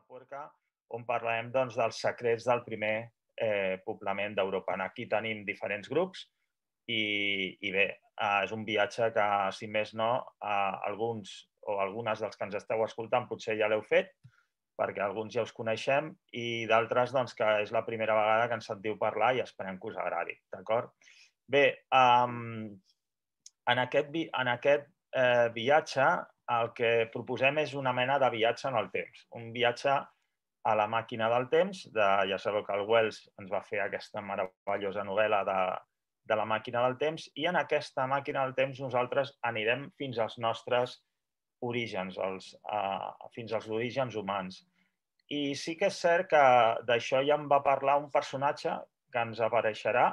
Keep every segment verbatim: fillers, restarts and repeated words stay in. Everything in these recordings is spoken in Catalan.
Atapuerca, on parlarem doncs, dels secrets del primer eh, poblament d'Europa. Aquí tenim diferents grups i, i bé, eh, és un viatge que, si més no, eh, alguns o algunes dels que ens esteu escoltant potser ja l'heu fet, perquè alguns ja us coneixem, i d'altres doncs, que és la primera vegada que ens sentiu parlar i esperem que us agradi, d'acord? Bé, um, en aquest, vi en aquest eh, viatge el que proposem és una mena de viatge en el temps, un viatge a la màquina del temps. De, ja sabeu que el Wells ens va fer aquesta meravellosa novel·la de, de la màquina del temps, i en aquesta màquina del temps nosaltres anirem fins als nostres orígens, els, uh, fins als orígens humans. I sí que és cert que d'això ja en va parlar un personatge que ens apareixerà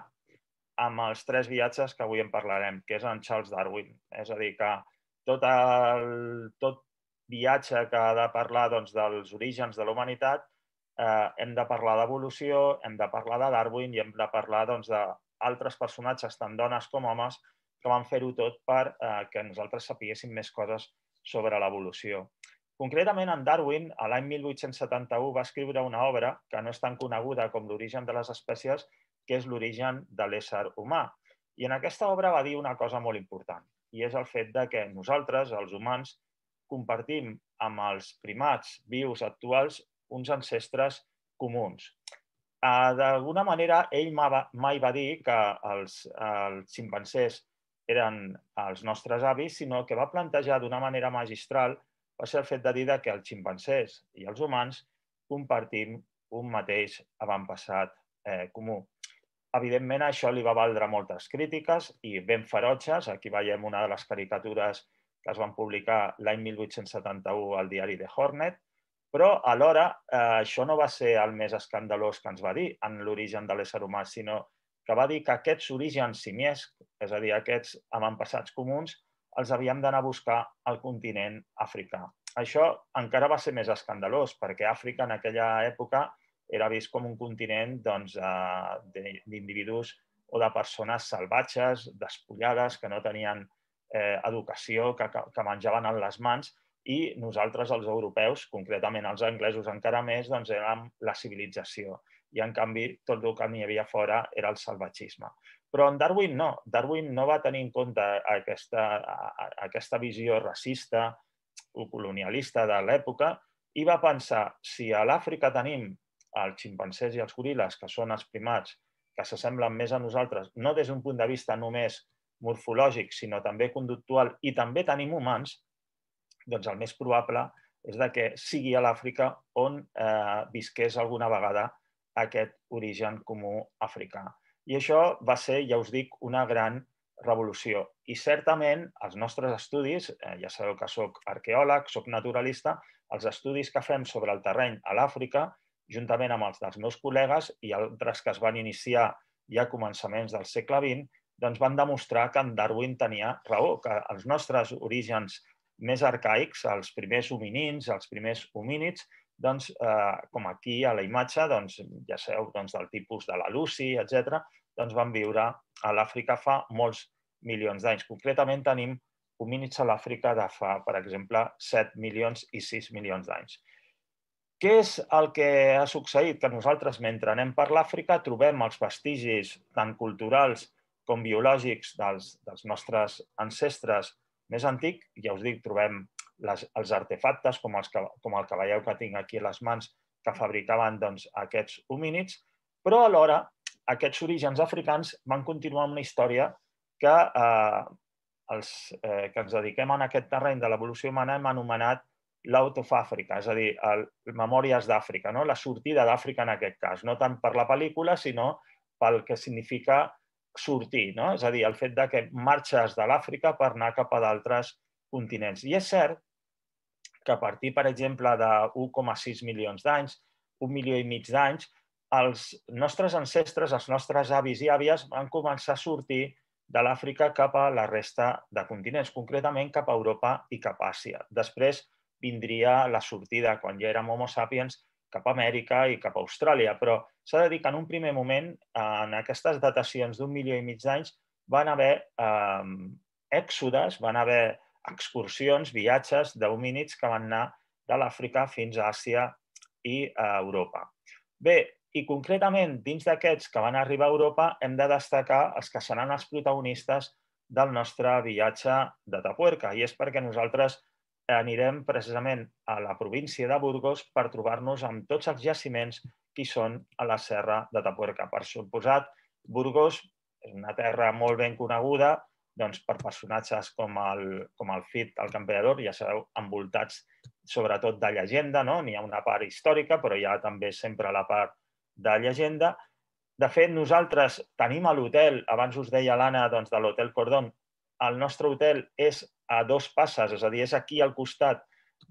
amb els tres viatges que avui en parlarem, que és en Charles Darwin. És a dir, que tot, el, tot viatge que ha de parlar doncs, dels orígens de la humanitat, eh, hem de parlar d'evolució, hem de parlar de Darwin i hem de parlar doncs, d'altres personatges, tant dones com homes, que van fer-ho tot per eh, que nosaltres sapiguéssim més coses sobre l'evolució. Concretament, en Darwin, a l'any mil vuit-cents setanta-u, va escriure una obra que no és tan coneguda com l'origen de les espècies, que és l'origen de l'ésser humà. I en aquesta obra va dir una cosa molt important, i és el fet de que nosaltres, els humans, compartim amb els primats vius actuals uns ancestres comuns. D'alguna manera, ell mai va dir que els, els ximpanzés eren els nostres avis, sinó que va plantejar d'una manera magistral va ser el fet de dir que els ximpanzés i els humans compartim un mateix avantpassat eh, comú. Evidentment, això li va valdre moltes crítiques i ben ferotges. Aquí veiem una de les caricatures que es van publicar l'any mil vuit-cents setanta-u al diari The Hornet, però alhora eh, això no va ser el més escandalós que ens va dir en l'origen de l'ésser humà, sinó que va dir que aquests orígens simiescs, és a dir, aquests avantpassats comuns, els havíem d'anar a buscar al continent africà. Això encara va ser més escandalós, perquè Àfrica en aquella època era vist com un continent doncs, d'individus o de persones salvatges, despullades, que no tenien eh, educació, que, que menjaven en les mans, i nosaltres, els europeus, concretament els anglesos encara més, doncs érem la civilització. I, en canvi, tot el que n'hi havia fora era el salvatgisme. Però en Darwin no. Darwin no va tenir en compte aquesta, aquesta visió racista o colonialista de l'època i va pensar, si a l'Àfrica tenim els ximpanzés i els goril·les, que són els primats que s'assemblen més a nosaltres, no des d'un punt de vista només morfològic, sinó també conductual, i també tenim humans, doncs el més probable és que sigui a l'Àfrica on eh, visqués alguna vegada aquest origen comú africà. I això va ser, ja us dic, una gran revolució. I certament els nostres estudis, eh, ja sabeu que soc arqueòleg, soc naturalista, els estudis que fem sobre el terreny a l'Àfrica, juntament amb els dels meus col·legues i altres que es van iniciar ja a començaments del segle vint, doncs van demostrar que en Darwin tenia raó, que els nostres orígens més arcaics, els primers hominins, els primers homínids, doncs, eh, com aquí a la imatge, doncs, ja sabeu, doncs, del tipus de la Lucy, etcètera, doncs van viure a l'Àfrica fa molts milions d'anys. Concretament tenim homínids a l'Àfrica de fa, per exemple, set milions i sis milions d'anys. Què és el que ha succeït? Que nosaltres, mentre anem per l'Àfrica, trobem els vestigis tant culturals com biològics dels, dels nostres ancestres més antics. Ja us dic, trobem les, els artefactes, com, els que, com el que veieu que tinc aquí a les mans, que fabricaven doncs, aquests homínids, però alhora aquests orígens africans van continuar amb una història que, eh, els eh, que ens dediquem en aquest terreny de l'evolució humana hem anomenat l'Out of Africa, és a dir, el Memòries d'Àfrica, no? La sortida d'Àfrica en aquest cas, no tant per la pel·lícula, sinó pel que significa sortir, no? És a dir, el fet de que marxes de l'Àfrica per anar cap a d'altres continents. I és cert que a partir, per exemple, d'un coma sis milions d'anys, un milió i mig d'anys, els nostres ancestres, els nostres avis i àvies van començar a sortir de l'Àfrica cap a la resta de continents, concretament cap a Europa i cap a Àsia. Després vindria la sortida, quan ja érem Homo sapiens, cap a Amèrica i cap a Austràlia, però s'ha de dir que en un primer moment, en aquestes datacions d'un milió i mig d'anys, van haver eh, èxodes, van haver excursions, viatges d'homínids que van anar de l'Àfrica fins a Àsia i a Europa. Bé, i concretament, dins d'aquests que van arribar a Europa, hem de destacar els que seran els protagonistes del nostre viatge d'Atapuerca. I és perquè nosaltres anirem precisament a la província de Burgos per trobar-nos amb tots els jaciments que hi són a la serra d'Atapuerca. Per suposat, Burgos és una terra molt ben coneguda doncs, per personatges com el, com el Cid, el Campeador, ja sabeu, envoltats sobretot de llegenda, no? N'hi ha una part històrica, però hi ha també sempre la part de llegenda. De fet, nosaltres tenim a l'hotel, abans us deia l'Anna doncs, de l'Hotel Cordón, el nostre hotel és a dos passes, és a dir, és aquí al costat,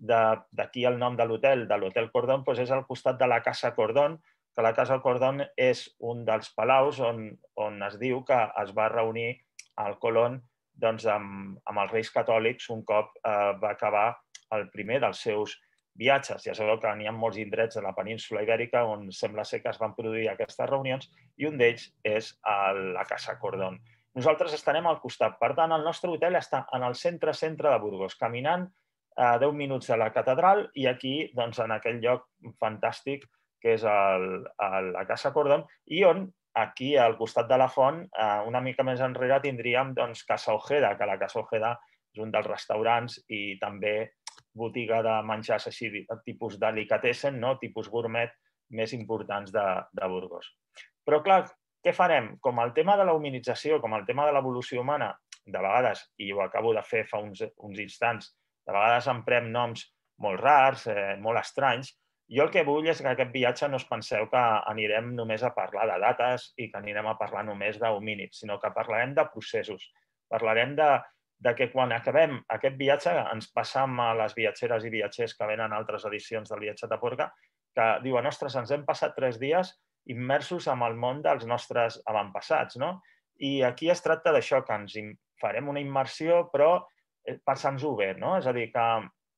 d'aquí el nom de l'hotel, de l'Hotel Cordón, doncs és al costat de la Casa Cordón, que la Casa Cordón és un dels palaus on, on es diu que es va reunir el Colón doncs, amb, amb els Reis Catòlics un cop eh, va acabar el primer dels seus viatges. Ja sabeu que n'hi ha molts indrets de la península Ibèrica on sembla ser que es van produir aquestes reunions i un d'ells és a la Casa Cordón. Nosaltres estarem al costat. Per tant, el nostre hotel està en el centre-centre de Burgos, caminant a deu minuts de la catedral i aquí, doncs, en aquell lloc fantàstic que és el, el, la Casa Cordón i on aquí, al costat de la font, una mica més enrere, tindríem doncs, Casa Ojeda, que la Casa Ojeda és un dels restaurants i també botiga de menjars així, tipus delicatessen, no? Tipus gourmet, més importants de, de Burgos. Però, clar, què farem? Com el tema de la hominització, com el tema de l'evolució humana, de vegades, i ho acabo de fer fa uns, uns instants, de vegades emprem noms molt rars, eh, molt estranys. Jo el que vull és que aquest viatge no us penseu que anirem només a parlar de dates i que anirem a parlar només d'homínids, sinó que parlarem de processos. Parlarem de, de que quan acabem aquest viatge ens passam a les viatgeres i viatgers que venen a altres edicions del viatge d'Atapuerca, que diuen, ostres, ens hem passat tres dies immersos en el món dels nostres avantpassats, no? I aquí es tracta d'això, que ens farem una immersió, però passant-nos-ho bé, no? És a dir, que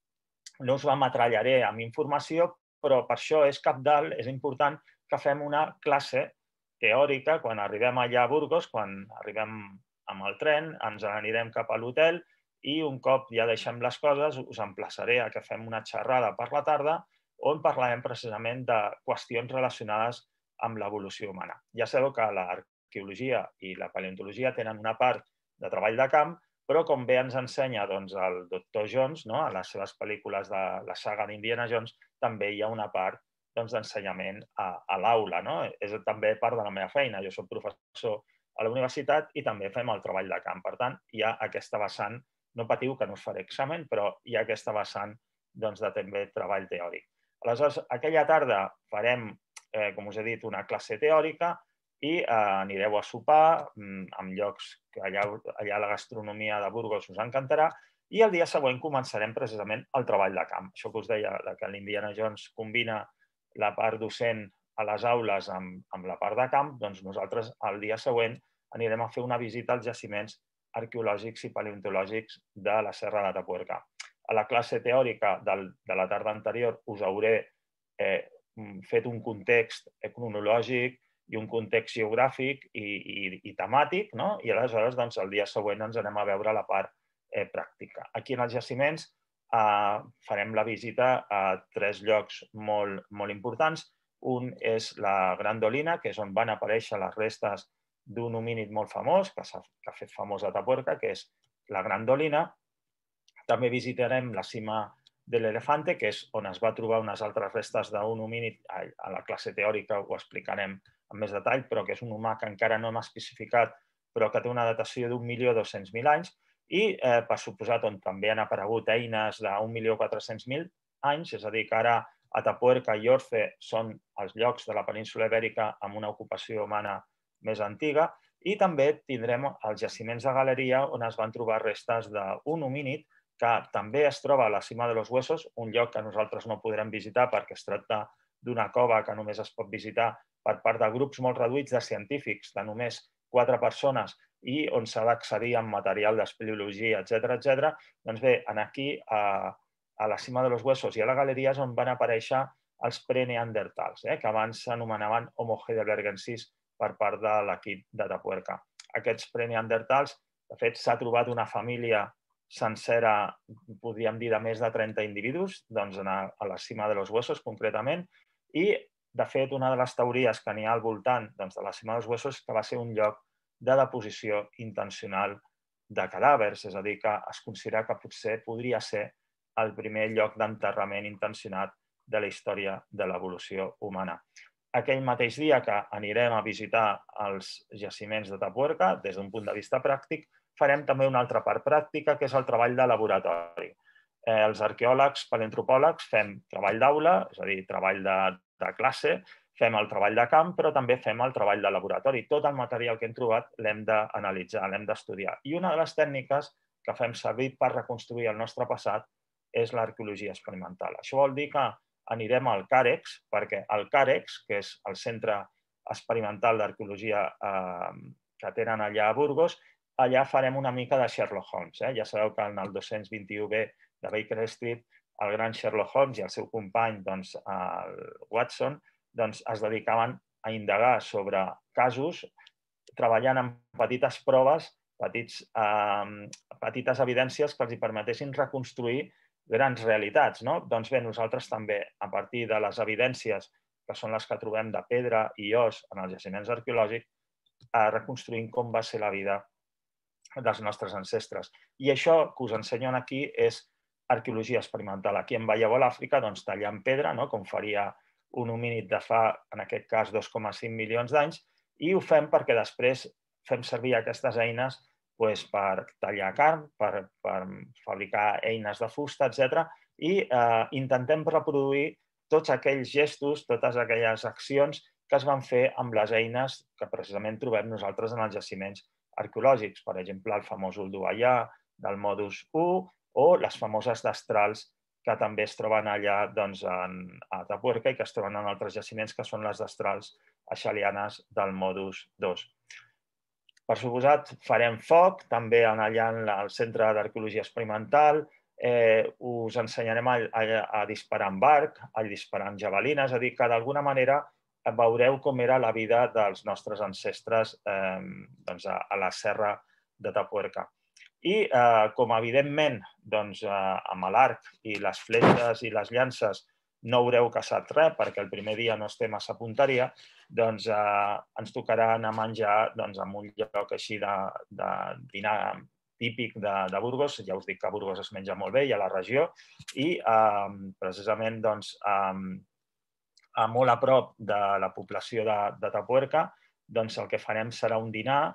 no us m'atrallaré amb informació, però per això és cabdal, és important que fem una classe teòrica quan arribem allà a Burgos, quan arribem amb el tren, ens anirem cap a l'hotel i un cop ja deixem les coses us emplaçaré a que fem una xerrada per la tarda on parlarem precisament de qüestions relacionades amb l'evolució humana. Ja sabeu que l'arqueologia i la paleontologia tenen una part de treball de camp, però com bé ens ensenya doncs, el doctor Jones, no? A les seves pel·lícules de la saga d'Indiana Jones, també hi ha una part d'ensenyament doncs, a, a l'aula. No? És també part de la meva feina. Jo soc professor a la universitat i també fem el treball de camp. Per tant, hi ha aquesta vessant, no patiu que no us faré examen, però hi ha aquesta vessant doncs, de també treball teòric. Aleshores, aquella tarda farem, eh, com us he dit, una classe teòrica i eh, anireu a sopar en llocs que allà, allà la gastronomia de Burgos us encantarà i el dia següent començarem precisament el treball de camp. Això que us deia, que l'Indiana Jones combina la part docent a les aules amb, amb la part de camp, doncs nosaltres el dia següent anirem a fer una visita als jaciments arqueològics i paleontològics de la Serra d'Atapuerca. A la classe teòrica del, de la tarda anterior us hauré eh, fet un context cronològic i un context geogràfic i, i, i temàtic, no? I aleshores doncs, el dia següent ens anem a veure la part eh, pràctica. Aquí en els jaciments eh, farem la visita a tres llocs molt, molt importants. Un és la Gran Dolina, que és on van aparèixer les restes d'un homínid molt famós, que s'ha fet famós a Atapuerca, que és la Gran Dolina. També visitarem la cima de l'Elefante, que és on es va trobar unes altres restes d'un homínid. A la classe teòrica ho explicarem amb més detall, però que és un humà que encara no hem especificat, però que té una datació d'un milió dos-cents mil anys, i, eh, per suposat, on també han aparegut eines d'un milió quatre-cents mil anys, és a dir, que ara Atapuerca i Orce són els llocs de la península Ibèrica amb una ocupació humana més antiga, i també tindrem els jaciments de Galeria, on es van trobar restes d'un homínid que també es troba a la cima de los Huesos, un lloc que nosaltres no podrem visitar perquè es tracta d'una cova que només es pot visitar per part de grups molt reduïts de científics, de només quatre persones, i on s'ha d'accedir amb material d'espeleologia, etcètera, etcètera. Doncs bé, aquí, a, a la cima de los Huesos i a la galeria és on van aparèixer els preneandertals, eh, que abans s'anomenaven Homo heidelbergensis per part de l'equip d'Atapuerca. Aquests preneandertals, de fet, s'ha trobat una família sencera, podríem dir, de més de trenta individus, doncs a la cima de los huesos concretament, i de fet una de les teories que n'hi ha al voltant de la cima dels huesos és que va ser un lloc de deposició intencional de cadàvers, és a dir, que es considera que potser podria ser el primer lloc d'enterrament intencionat de la història de l'evolució humana. Aquell mateix dia que anirem a visitar els jaciments de Atapuerca, des d'un punt de vista pràctic, farem també una altra part pràctica, que és el treball de laboratori. Els arqueòlegs, paleoantropòlegs, fem treball d'aula, és a dir, treball de classe, fem el treball de camp, però també fem el treball de laboratori. Tot el material que hem trobat l'hem d'analitzar, l'hem d'estudiar. I una de les tècniques que fem servir per reconstruir el nostre passat és l'arqueologia experimental. Això vol dir que anirem al CAREX, perquè el CAREX, que és el centre experimental d'arqueologia que tenen allà a Burgos, allà farem una mica de Sherlock Holmes. Ja sabeu que en el dos-cents vint-i-u B de Baker Street, el gran Sherlock Holmes i el seu company, el Watson, es dedicaven a indagar sobre casos, treballant amb petites proves, petites evidències que els permetessin reconstruir grans realitats. Doncs bé, nosaltres també, a partir de les evidències, que són les que trobem de pedra i os en els jaciments arqueològics, reconstruïm com va ser la vida dels nostres ancestres. I això que us ensenyo aquí és arqueologia experimental. Aquí en veieu a l'Àfrica, tallant pedra, com faria un homínid de fa, en aquest cas, dos coma cinc milions d'anys, i ho fem perquè després fem servir aquestes eines per tallar carn, per fabricar eines de fusta, etcètera, i intentem reproduir tots aquells gestos, totes aquelles accions que es van fer amb les eines que precisament trobem nosaltres en els jaciments arqueològics. Per exemple, el famós Olduvaià del Modus u o les famoses destrals que també es troben allà a Atapuerca i que es troben en altres jaciments, que són les destrals aixalianes del Modus dos. Per suposat, farem foc també allà al Centre d'Arqueologia Experimental. Us ensenyarem a disparar amb arc, a disparar amb javelina, és a dir, que d'alguna manera veureu com era la vida dels nostres ancestres a la serra d'Atapuerca. I com, evidentment, amb l'arc i les fletxes i les llances no haureu caçat res, perquè el primer dia no es té massa punteria, doncs ens tocarà anar a menjar en un lloc així de dinar típic de Burgos. Ja us dic que a Burgos es menja molt bé i a la regió, i precisament molt a prop de la població d'Atapuerca el que farem serà un dinar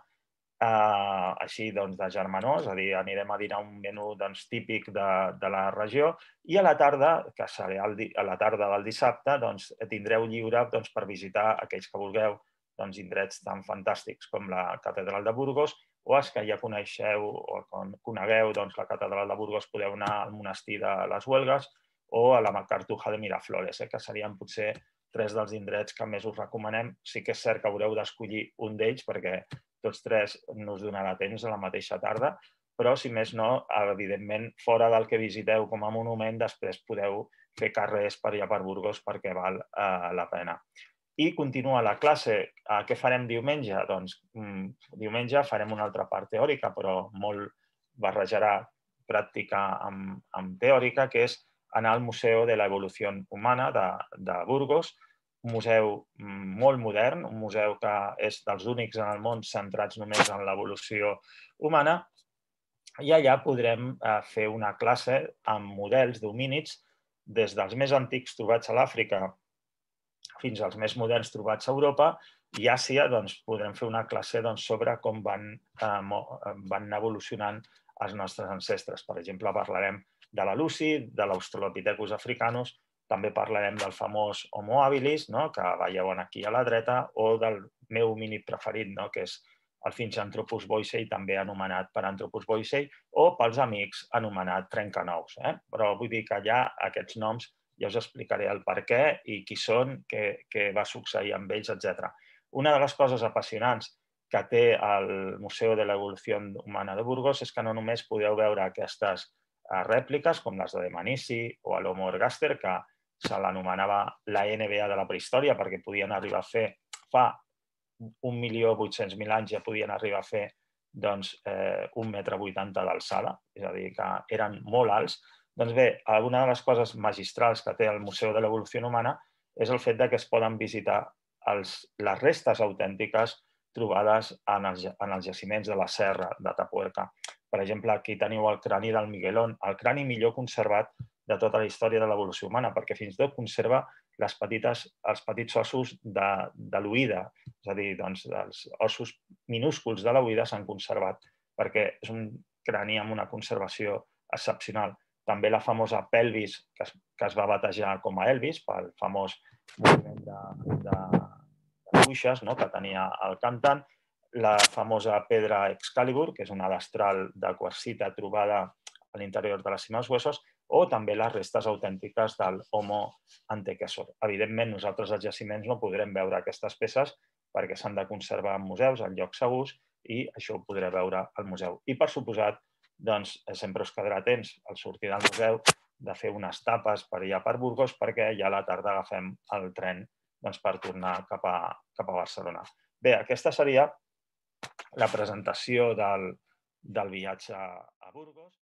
així de germanor, és a dir, anirem a dinar un menú típic de la regió, i a la tarda, que serà a la tarda del dissabte, tindreu lliure per visitar aquells que vulgueu indrets tan fantàstics com la Catedral de Burgos, o els que ja coneixeu o conegueu la Catedral de Burgos, podeu anar al monestir de les Huelgues o a la Cartuja de Miraflores, que serien potser tres dels indrets que més us recomanem. Sí que és cert que haureu d'escollir un d'ells perquè tots tres no us donarà temps a la mateixa tarda, però, si més no, evidentment, fora del que visiteu com a monument, després podeu fer carrers per allà per Burgos perquè val la pena. I continua la classe. Què farem diumenge? Doncs diumenge farem una altra part teòrica, però molt barrejarà pràctica amb teòrica, que és anar al Museu de l'Evolució Humana de Burgos, un museu molt modern, un museu que és dels únics en el món centrats només en l'evolució humana, i allà podrem fer una classe amb models d'homínids des dels més antics trobats a l'Àfrica fins als més moderns trobats a Europa, i a Àsia podrem fer una classe sobre com van anar evolucionant els nostres ancestres. Per exemple, parlarem de la Lucy, de l'Australopithecus africanus, també parlarem del famós Homo habilis, que veieu aquí a la dreta, o del meu homínid preferit, que és el Finschanthropus boisei, també anomenat per Anthropus boisei, o pels amics anomenat trencanous. Però vull dir que allà aquests noms ja us explicaré el per què i qui són, què va succeir amb ells, etcètera. Una de les coses apassionants que té el Museu de l'Evolució Humana de Burgos és que no només podeu veure aquestes rèpliques, com les de Dmanisi o l'Homo ergaster, que se l'anomenava la N B A de la prehistòria, perquè podien arribar a fer, fa un milió vuit-cents mil anys ja podien arribar a fer doncs, eh, un metre vuitanta d'alçada, és a dir, que eren molt alts. Doncs bé, una de les coses magistrals que té el Museu de l'Evolució Humana és el fet que es poden visitar els, les restes autèntiques trobades en els, en els jaciments de la serra d'Atapuerca. Per exemple, aquí teniu el crani del Miguelón, el crani millor conservat de tota la història de l'evolució humana, perquè fins i tot conserva les petites, els petits ossos de, de l'oïda, és a dir, doncs, els ossos minúsculs de l'oïda s'han conservat, perquè és un crani amb una conservació excepcional. També la famosa pelvis, que es, que es va batejar com a Elvis, pel famós moviment de, de, de cuixes, no?, que tenia el cantant, la famosa pedra Excalibur, que és una destral de quarsita trobada a l'interior de la cima dels huesos, o també les restes autèntiques del Homo antecessor. Evidentment, nosaltres als jaciments no podrem veure aquestes peces perquè s'han de conservar en museus, en llocs segurs, i això ho podré veure al museu. I, per suposat, doncs, sempre us quedarà temps al sortir del museu de fer unes tapes per allà per Burgos, perquè ja a la tarda agafem el tren doncs, per tornar cap a, cap a Barcelona. Bé, aquesta seria la presentació del, del viatge a Burgos.